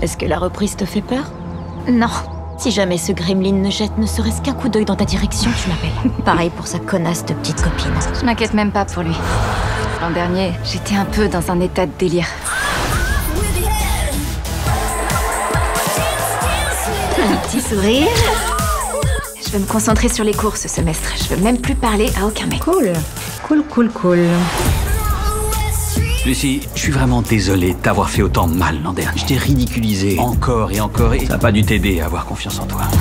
Est-ce que la reprise te fait peur? Non. Si jamais ce gremlin ne jette ne serait-ce qu'un coup d'œil dans ta direction, tu m'appelles. Pareil pour sa connasse de petite copine. Je m'inquiète même pas pour lui. L'an dernier, j'étais un peu dans un état de délire. Un petit sourire. Je veux me concentrer sur les cours ce semestre. Je veux même plus parler à aucun mec. Cool. Cool. Lucie, je suis vraiment désolé de t'avoir fait autant de mal l'an dernier. Je t'ai ridiculisé encore et ça n'a pas dû t'aider à avoir confiance en toi.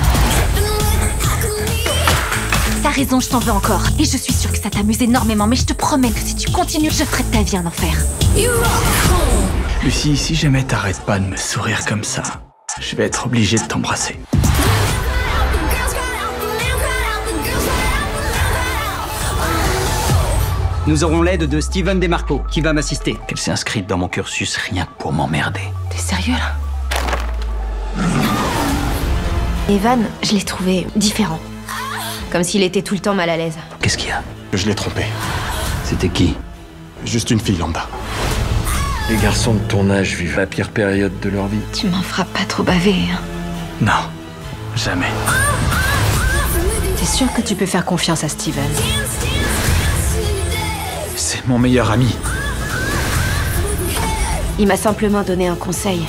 T'as raison, je t'en veux encore. Et je suis sûre que ça t'amuse énormément, mais je te promets que si tu continues, je ferai de ta vie un enfer. Lucie, si jamais t'arrêtes pas de me sourire comme ça, je vais être obligé de t'embrasser. Nous aurons l'aide de Steven DeMarco, qui va m'assister. Qu'elle s'est inscrite dans mon cursus rien que pour m'emmerder. T'es sérieux, là? Evan, je l'ai trouvé différent. Comme s'il était tout le temps mal à l'aise. Qu'est-ce qu'il y a? Je l'ai trompé. C'était qui? Juste une fille lambda. Les garçons de ton âge vivent la pire période de leur vie. Tu m'en feras pas trop baver, hein. Non, jamais. T'es sûr que tu peux faire confiance à Steven? C'est mon meilleur ami. Il m'a simplement donné un conseil.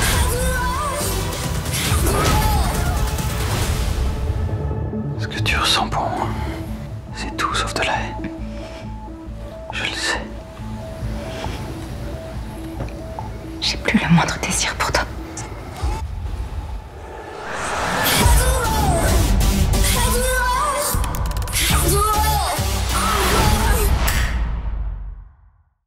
Ce que tu ressens pour moi, c'est tout sauf de la haine. Je le sais. J'ai plus le moindre désir pour toi.